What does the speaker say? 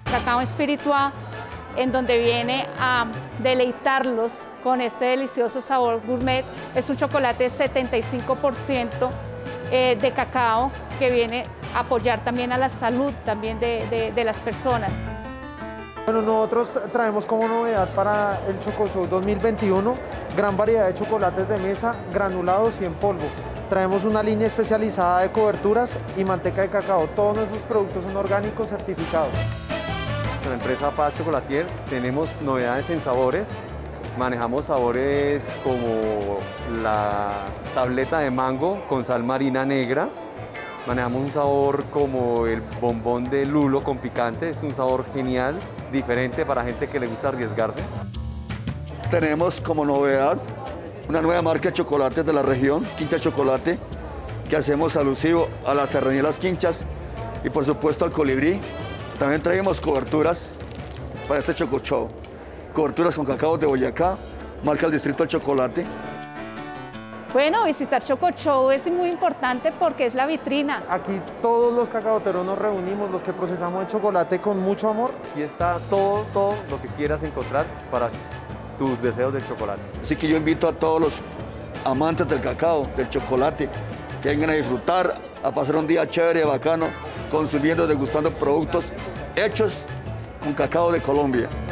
Cacao Espiritual, en donde viene a deleitarlos con este delicioso sabor gourmet. Es un chocolate 75% de cacao que viene a apoyar también a la salud también de las personas. Bueno, nosotros traemos como novedad para el Chocoshow 2021 gran variedad de chocolates de mesa, granulados y en polvo. Traemos una línea especializada de coberturas y manteca de cacao. Todos nuestros productos son orgánicos certificados. En la empresa Paz Chocolatier tenemos novedades en sabores. Manejamos sabores como la tableta de mango con sal marina negra. Manejamos un sabor como el bombón de lulo con picante. Es un sabor genial, diferente para gente que le gusta arriesgarse. Tenemos como novedad una nueva marca de chocolates de la región, Quincha Chocolate, que hacemos alusivo a las serranías Las Quinchas y por supuesto al colibrí. También traemos coberturas para este Chocoshow. Coberturas con cacao de Boyacá, marca el Distrito del Chocolate. Bueno, visitar Chocoshow es muy importante porque es la vitrina. Aquí todos los cacaoteros nos reunimos, los que procesamos el chocolate con mucho amor. Aquí está todo lo que quieras encontrar para tus deseos del chocolate. Así que yo invito a todos los amantes del cacao, del chocolate, que vengan a disfrutar, a pasar un día chévere, bacano, consumiendo, degustando productos hechos con cacao de Colombia.